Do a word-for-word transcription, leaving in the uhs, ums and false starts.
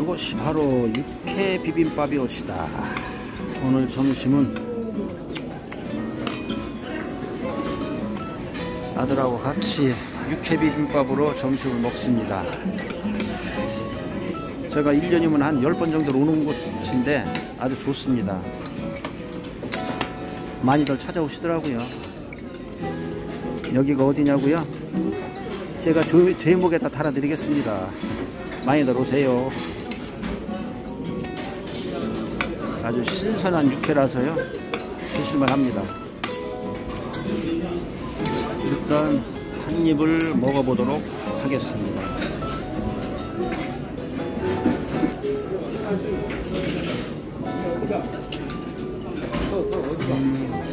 이것이 바로 육회 비빔밥이 옷이다. 오늘 점심은 아들하고 같이 육회 비빔밥으로 점심을 먹습니다. 제가 일 년이면 한 열 번 정도 오는 곳인데 아주 좋습니다. 많이들 찾아오시더라고요. 여기가 어디냐고요? 제가 저, 제목에다 달아드리겠습니다. 많이들 오세요. 아주 신선한 육회라서요, 드실만 합니다. 일단 한 입을 먹어보도록 하겠습니다. 음.